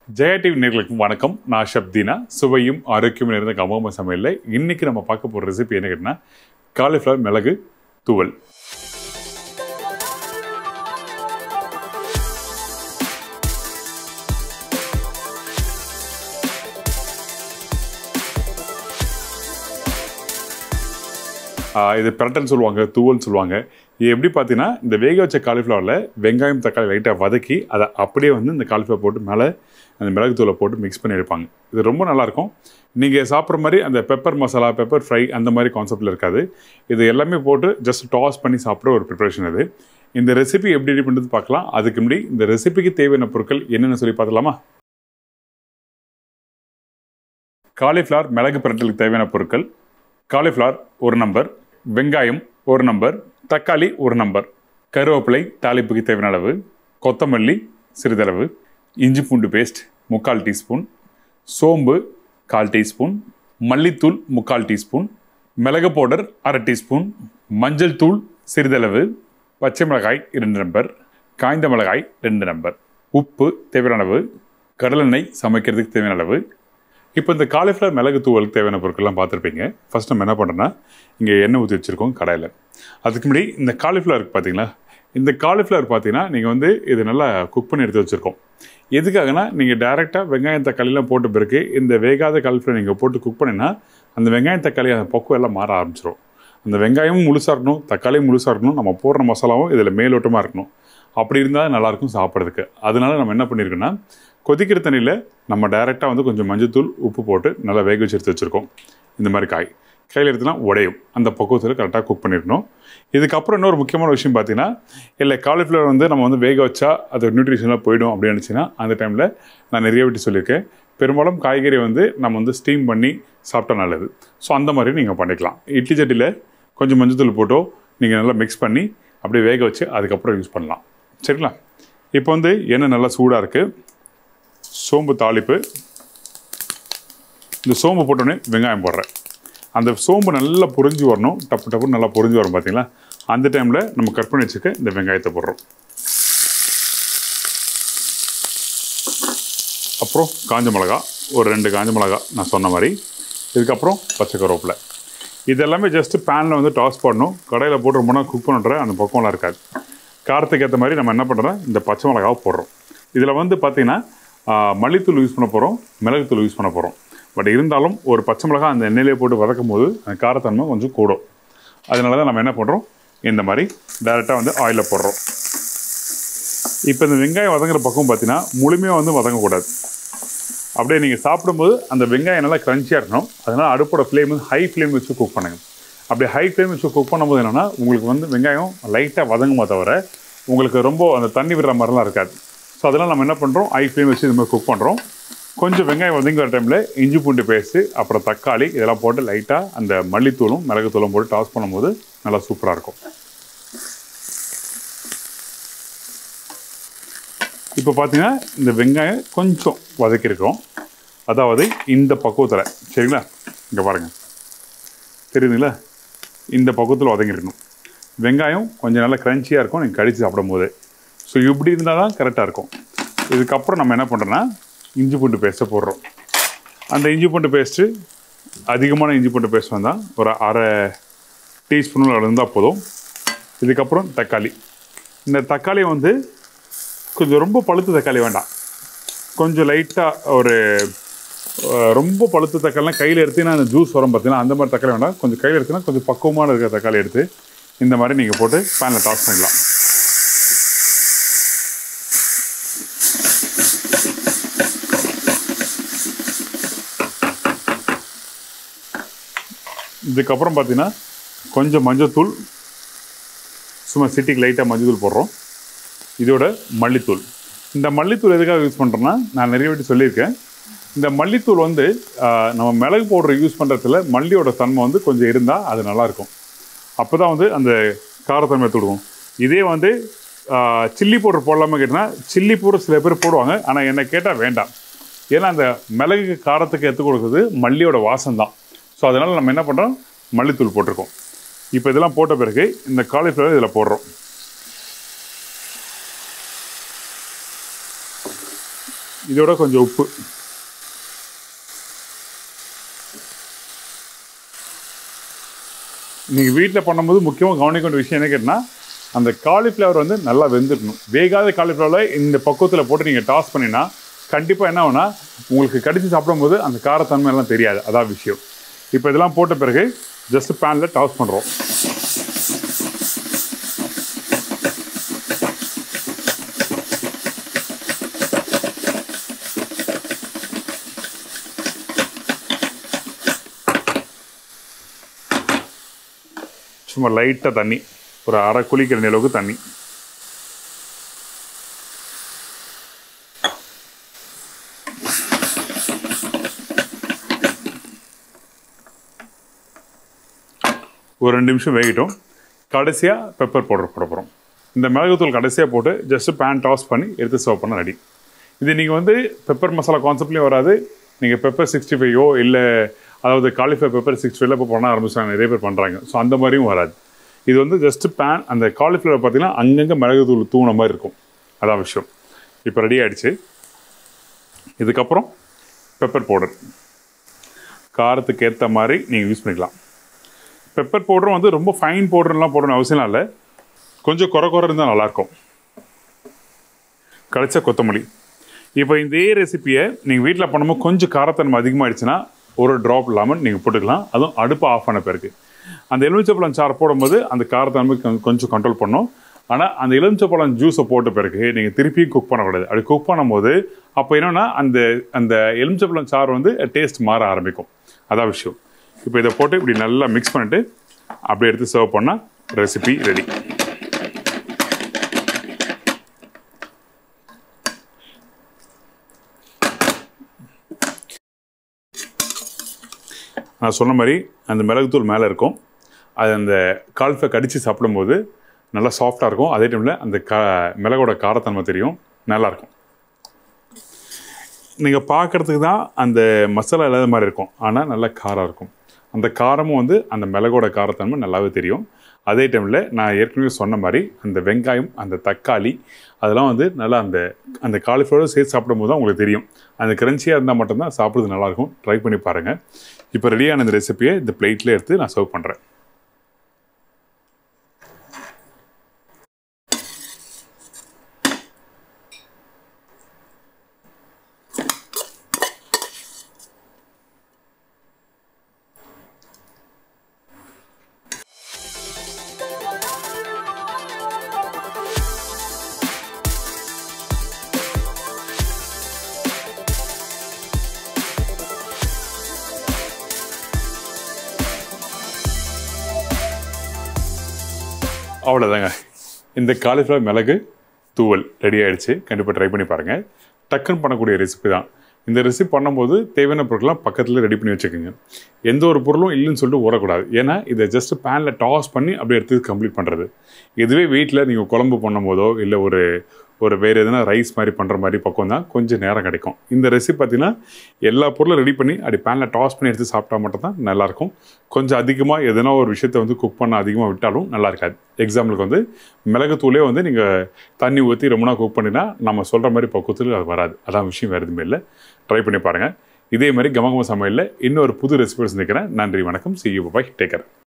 Jaya TV நேயர்களுக்கு வணக்கம். நான் Chefdeena. சுவையும் ஆரோக்கியமும் நிறைந்த Gama Gama Samaiyal. இன்னைக்கு நம்ம பார்க்க போற ரெசிபி என்ன கேட்டனா cauliflower மிளகு தூவல். இது பிரட்டன் சொல்லுவாங்க, தூவல் சொல்லுவாங்க. இது எப்படி பார்த்தீங்கன்னா இந்த வேக வச்ச காலிஃப்ளவரில் வெங்காயம் தக்காளி லைட்டாக வதக்கி அதை அப்படியே வந்து இந்த காலிஃப்ளவர் போட்டு மேலே அந்த மிளகு தூளை போட்டு மிக்ஸ் பண்ணி எடுப்பாங்க. இது ரொம்ப நல்லாயிருக்கும். நீங்கள் சாப்பிட்ற மாதிரி அந்த பெப்பர் மசாலா, பெப்பர் ஃப்ரை அந்த மாதிரி கான்செப்டில் இருக்காது. இது எல்லாமே போட்டு ஜஸ்ட் டாஸ் பண்ணி சாப்பிட்ற ஒரு ப்ரிப்பரேஷன் இது. இந்த ரெசிபி எப்படி ரெடி பண்ணுறது பார்க்கலாம். அதுக்கு முன்னாடி இந்த ரெசிபிக்கு தேவையான பொருட்கள் என்னென்னு சொல்லி பார்க்கலாமா? காலிஃப்ளவர் மிளகு பிரட்டலுக்கு தேவையான பொருட்கள்: காலிஃப்ளவர் 1 நம்பர், வெங்காயம் 1 நம்பர், தக்காளி 1 நம்பர், கருவேப்பிலை தாளிப்புக்கு தேவையான அளவு, கொத்தமல்லி சிறிதளவு, இஞ்சி பூண்டு பேஸ்ட் 3/4 டீஸ்பூன், சோம்பு 1/4 டீஸ்பூன், மல்லித்தூள் 3/4 டீஸ்பூன், மிளகு பவுடர் 1/2 டீஸ்பூன், மஞ்சள் தூள் சிறிதளவு, பச்சை மிளகாய் 2 நம்பர், காய்ந்த மிளகாய் 2 நம்பர், உப்பு தேவையான அளவு, கடலெண்ணெய் சமைக்கிறதுக்கு தேவையான அளவு. இப்போ இந்த காலிஃப்ளவர் மிளகு தூவலுக்கு தேவையான பொருட்கள்லாம் பார்த்துருப்பீங்க. ஃபஸ்ட் நம்ம என்ன பண்ணுறோன்னா இங்கே எண்ணெய் ஊற்றி வச்சுருக்கோம் கடாயில். அதுக்கு முன்னாடி இந்த காலிஃப்ளவருக்கு பார்த்தீங்களா, இந்த காலிஃப்ளவர் பார்த்தீங்கன்னா நீங்கள் வந்து இது நல்லா குக் பண்ணி எடுத்து வச்சுருக்கோம். எதுக்காகனா நீங்கள் டேரெக்டாக வெங்காயம் தக்காளிலாம் போட்ட பிறகு இந்த வேகாத காலிஃப்ளவர் நீங்கள் போட்டு குக் பண்ணினா அந்த வெங்காயம் தக்காளி அந்த பக்குவம் எல்லாம் மாற ஆரம்பிச்சிடும். அந்த வெங்காயமும் முழுசாக இருக்கணும், தக்காளியும் முழுசாக இருக்கணும், நம்ம போடுற மசாலாவும் இதில் மேலோட்டமாக இருக்கணும். அப்படி இருந்தால் நல்லாயிருக்கும் சாப்பிட்றதுக்கு. அதனால நம்ம என்ன பண்ணியிருக்கோன்னா கொதிக்கிற தண்ணியில் நம்ம டைரெக்டாக வந்து கொஞ்சம் மஞ்சத்தூள் உப்பு போட்டு நல்லா வேக வச்சு எடுத்து வச்சுருக்கோம். இந்த மாதிரி கையில் எடுத்துனா உடையும், அந்த பக்குவத்தில் கரெக்டாக குக் பண்ணிடணும். இதுக்கப்புறம் இன்னொரு முக்கியமான விஷயம் பார்த்தீங்கன்னா, இல்லை காலிஃப்ளவர் வந்து நம்ம வந்து வேக வச்சா அது நியூட்ரிஷனாக போயிடும் அப்படின்னு நினச்சின்னா அந்த டைமில் நான் நிறைய விட்டு சொல்லியிருக்கேன். பெரும்பாலும் காய்கறி வந்து நம்ம வந்து ஸ்டீம் பண்ணி சாப்பிட்டா நல்லது. ஸோ அந்த மாதிரி நீங்கள் பண்ணிக்கலாம். இட்லி சட்டியில் கொஞ்சம் மஞ்சத்தூள் போட்டோ நீங்கள் நல்லா மிக்ஸ் பண்ணி அப்படியே வேக வச்சு அதுக்கப்புறம் யூஸ் பண்ணலாம். சரிங்களா? இப்போ வந்து எண்ணெய் நல்லா சூடாக இருக்குது. சோம்பு தாளிப்பு. இந்த சோம்பு போட்டோன்னே வெங்காயம் போடுறேன். அந்த சோம்பு நல்லா பொரிஞ்சு வரணும். டப்பு டப்புன்னு நல்லா பொரிஞ்சு வரும் பார்த்தீங்களா? அந்த டைமில் நம்ம கட் பண்ணி வச்சுக்க இந்த வெங்காயத்தை போடுறோம். அப்புறம் காஞ்ச மிளகா ஒரு 2 காஞ்ச மிளகா நான் சொன்ன மாதிரி. இதுக்கப்புறம் பச்சை கருவேப்பிலை. இதெல்லாமே ஜஸ்ட்டு பேனில் வந்து டாஸ் பண்ணணும். கடையில் போட்டு ரொம்ப நாள் குக் பண்ணுற அந்த பக்கம்லாம் இருக்காது. காரத்துக்கு ஏற்ற மாதிரி நம்ம என்ன பண்ணுறோம், இந்த பச்சை மிளகாவை போடுறோம். இதில் வந்து பார்த்திங்கன்னா மல்லித்தூள் யூஸ் பண்ண போகிறோம், மிளகுத்தூள் யூஸ் பண்ண போகிறோம். பட் இருந்தாலும் ஒரு பச்சை மிளகா அந்த எண்ணெயிலே போட்டு வதக்கும் போது அந்த காரத்தன்மை கொஞ்சம் கூடும். அதனால தான் நம்ம என்ன பண்ணுறோம், இந்த மாதிரி டைரெக்டாக வந்து ஆயிலில் போடுறோம். இப்போ இந்த வெங்காயம் வதங்குற பக்கம் பார்த்தீங்கன்னா முழுமையாக வந்து வதங்கக்கூடாது. அப்படியே நீங்கள் சாப்பிடும்போது அந்த வெங்காயம் நல்லா க்ரன்ச்சியாக இருக்கணும். அதனால் அடுப்போட ஃப்ளேம் வந்து ஹை ஃப்ளேம் வச்சு குக் பண்ணுங்கள். அப்படி ஹை ஃப்ளேம் வச்சு குக் பண்ணும்போது என்னென்னா உங்களுக்கு வந்து வெங்காயம் லைட்டாக வதங்குமா தவிர உங்களுக்கு ரொம்ப அந்த தண்ணி விடுற மாதிரிலாம் இருக்காது. ஸோ அதனால் நம்ம என்ன பண்ணுறோம், ஹை ஃப்ளேம் வச்சு இது மாதிரி குக் பண்ணுறோம். கொஞ்சம் வெங்காயம் வதங்கி வர டைமில் இஞ்சி பூண்டு பேஸ்ட்டு, அப்புறம் தக்காளி இதெல்லாம் போட்டு லைட்டாக அந்த மல்லித்தூளும் மிளகுத்தூளும் போட்டு டாஸ் பண்ணும்போது நல்லா சூப்பராக இருக்கும். இப்போ பார்த்தீங்கன்னா இந்த வெங்காயம் கொஞ்சம் வதக்கியிருக்கோம். அதாவது இந்த பக்குவத்தில். சரிங்களா? இங்கே பாருங்கள், தெரியுதுங்களா? இந்த பக்குவத்தில் வதங்கியிருக்கணும். வெங்காயம் கொஞ்சம் நல்லா க்ரன்ச்சியாக இருக்கும் நீங்கள் கடித்து சாப்பிடும் போது. ஸோ இப்படி இருந்தால் தான் கரெக்டாக இருக்கும். இதுக்கப்புறம் நம்ம என்ன பண்ணுறோன்னா இஞ்சி பூண்டு பேஸ்ட்டை போடுறோம். அந்த இஞ்சி பூண்டு பேஸ்ட்டு அதிகமான இஞ்சி பூண்டு பேஸ்ட் வந்தால் ஒரு 1/2 டீஸ்பூன் இருந்தால் போதும். இதுக்கப்புறம் தக்காளி. இந்த தக்காளி வந்து கொஞ்சம் ரொம்ப பழுத்த தக்காளி வேண்டாம். கொஞ்சம் லைட்டாக ஒரு ரொம்ப பழுத்த தக்காளிலாம் கையில் எடுத்தீங்கன்னா அந்த ஜூஸ் வரும் பார்த்தீங்கன்னா அந்த மாதிரி தக்காளி வேண்டாம். கொஞ்சம் கையில் எடுத்தீங்கன்னா கொஞ்சம் பக்குவமான இருக்கிற தக்காளி எடுத்து இந்த மாதிரி நீங்கள் போட்டு பேனில் டாஸ் பண்ணிடலாம். இதுக்கப்புறம் பார்த்தீங்கன்னா கொஞ்சம் மஞ்சத்தூள், சும்மா சிட்டிக்கு லைட்டாக மஞ்சத்தூள் போடுறோம். இதோட மல்லித்தூள். இந்த மல்லித்தூள் எதுக்காக யூஸ் பண்ணுறோன்னா நான் நிறைய வாட்டி சொல்லியிருக்கேன். இந்த மல்லித்தூள் வந்து நம்ம மிளகு பவுடர் யூஸ் பண்ணுறதுல மல்லியோட தன்மை வந்து கொஞ்சம் இருந்தால் அது நல்லாயிருக்கும். அப்போ தான் வந்து அந்த காரத்தன்மை தூடுவோம். இதே வந்து சில்லி பவுடர் போடலாமல் கேட்டிங்கன்னா சில்லி பவுடர் சில பேர் போடுவாங்க. ஆனால் என்னை கேட்டால் வேண்டாம். ஏன்னா அந்த மிளகு காரத்துக்கு எடுத்து கொடுக்குறது மல்லியோட வாசம் தான். ஸோ அதனால் நம்ம என்ன பண்ணுறோம், மல்லித்தூள் போட்டிருக்கோம். இப்போ இதெல்லாம் போட்ட பிறகு இந்த காலிஃப்ளவர் இதில் போடுறோம். இதோட கொஞ்சம் உப்பு. நீங்கள் வீட்டில் பண்ணும்போது முக்கியமாக கவனிக்க வேண்டிய விஷயம் என்ன கேட்டால், அந்த காலிஃப்ளவர் வந்து நல்லா வெந்துடணும். வேகாத காலிஃப்ளவரில் இந்த பக்குவத்தில் போட்டு நீங்கள் டாஸ் பண்ணினா கண்டிப்பாக என்ன ஆகுனா, உங்களுக்கு கடிச்சு சாப்பிடும்போது அந்த காரத்தன்மை எல்லாம் தெரியாது. அதான் விஷயம். இப்போ இதெல்லாம் போட்ட பிறகு ஜஸ்ட் பேனில் டாஸ் பண்ணுறோம். சும்மா லைட்டாக தண்ணி, ஒரு அரை குளிக்கிற அளவுக்கு தண்ணி. ஒரு 2 நிமிஷம் வேகட்டும். கடைசியாக பெப்பர் பவுடர் போட போகிறோம். இந்த மிளகுத்தூள் கடைசியாக போட்டு ஜஸ்ட்டு பேன் டாஸ் பண்ணி எடுத்து சர்வ் பண்ண ரெடி. இது நீங்கள் வந்து பெப்பர் மசாலா கான்செப்ட்லேயும் வராது. நீங்கள் பெப்பர் 65 இல்லை, அதாவது காலிஃப்ளவர் பெப்பர் 65 இப்போ பண்ண ஆரம்பிச்சாங்க, நிறைய பேர் பண்ணுறாங்க. ஸோ அந்த மாதிரியும் வராது. இது வந்து ஜஸ்ட்டு பேன், அந்த காலிஃப்ளவர் பார்த்தீங்கன்னா அங்கங்கே மிளகுத்தூள் தூண மாதிரி இருக்கும். அதான் விஷயம். இப்போ ரெடி ஆகிடுச்சு. இதுக்கப்புறம் பெப்பர் பவுடர் காரத்துக்கு ஏற்ற மாதிரி நீங்கள் யூஸ் பண்ணிக்கலாம். பெப்பர் பவுடரும் வந்து ரொம்ப ஃபைன் பவுடர்லாம் போடணும் அவசியம் இல்லை, கொஞ்சம் குறை இருந்தால் நல்லாயிருக்கும். கடைசியா கொத்தமல்லி. இப்போ இதே ரெசிப்பியை நீங்கள் வீட்டில் பண்ணும்போது கொஞ்சம் காரத்தன்மை அதிகமாகிடுச்சுன்னா ஒரு ட்ராப் லெமன் நீங்கள் போட்டுக்கலாம். அதுவும் அடுப்பு ஆஃப் பண்ண பிறகு. அந்த எலுமிச்சப்பழம் சாறு போடும்போது அந்த காரத்தன்மை கொஞ்சம் கண்ட்ரோல் பண்ணும். ஆனால் அந்த எலுமிச்சப்பழம் ஜூஸை போட்ட பிறகு நீங்கள் திருப்பி குக் பண்ணக்கூடாது. அப்படி குக் பண்ணும்போது அப்போ என்னென்னா அந்த அந்த எலுமிச்சப்பழம் சாறு வந்து டேஸ்ட் மாற ஆரம்பிக்கும். அதான் விஷயம். இப்போ இதை போட்டு இப்படி நல்லா மிக்ஸ் பண்ணிட்டு அப்படியே எடுத்து சர்வ் பண்ணால் ரெசிபி ரெடி. நான் சொன்ன மாதிரி அந்த மிளகுத்தூள் மேலே இருக்கும். அது அந்த காலிஃப்ளவர் கடித்து சாப்பிடும்போது நல்லா சாஃப்டாக இருக்கும். அதே டைமில் அந்த மிளகோட காரத்தன்மை தெரியும், நல்லாயிருக்கும். நீங்கள் பார்க்குறதுக்கு தான் அந்த மசாலா இல்லாத மாதிரி இருக்கும், ஆனால் நல்லா காரம் இருக்கும். அந்த காரமும் வந்து அந்த மிளகோட காரத்தன்மை நல்லாவே தெரியும். அதே டைமில் நான் ஏற்கனவே சொன்ன மாதிரி அந்த வெங்காயம், அந்த தக்காளி, அதெல்லாம் வந்து நல்லா அந்த அந்த காலிஃப்ளவரோடு சேர்த்து சாப்பிடும்போது தான் உங்களுக்கு தெரியும். அந்த கிரன்ச்சியாக இருந்தால் மட்டும்தான் சாப்பிட்றது நல்லாயிருக்கும். ட்ரை பண்ணி பாருங்கள். இப்போ ரெடியான இந்த ரெசிப்பியை இந்த பிளேட்டில் எடுத்து நான் சர்வ் பண்ணுறேன். அவ்வளோதாங்க, இந்த காலிஃப்ளவர் மிளகு தூவல் ரெடி ஆகிடுச்சு. கண்டிப்பாக ட்ரை பண்ணி பாருங்கள். டக்குன்னு பண்ணக்கூடிய ரெசிபி தான். இந்த ரெசிபி பண்ணும்போது தேவையான பொருட்கள்லாம் பக்கத்தில் ரெடி பண்ணி வச்சுக்கோங்க. எந்த ஒரு பொருளும் இல்லைன்னு சொல்லிட்டு ஓடக்கூடாது. ஏன்னா இதை ஜஸ்ட் பேனில் டாஸ் பண்ணி அப்படியே எடுத்து கம்ப்ளீட் பண்ணுறது. இதுவே வீட்டில் நீங்கள் குழம்பு பண்ணும் போதோ இல்லை ஒரு வேறு எதுனா ரைஸ் மாதிரி பண்ணுற மாதிரி பக்கம் தான் கொஞ்சம் நேரம் கிடைக்கும். இந்த ரெசிபி பார்த்தீங்கன்னா எல்லா பொருளும் ரெடி பண்ணி அப்படி பேனில் டாஸ் பண்ணி எடுத்து சாப்பிட்டா மட்டும் தான் நல்லாயிருக்கும். கொஞ்சம் அதிகமாக எதனா ஒரு விஷயத்தை வந்து குக் பண்ண அதிகமாக விட்டாலும் நல்லா இருக்காது. எக்ஸாம்பிளுக்கு வந்து மிளகுத்தூளே வந்து நீங்கள் தண்ணி ஊற்றி ரொம்ப நாள் குக் பண்ணினா நம்ம சொல்கிற மாதிரி பக்குவத்தில் அது வராது. அதான் விஷயம், வேறு எதுவுமே இல்லை. ட்ரை பண்ணி பாருங்கள். இதே மாதிரி கமகம சமையலில் இன்னொரு புது ரெசிபி சந்திக்கிறேன். நன்றி, வணக்கம். See you, bye, take care.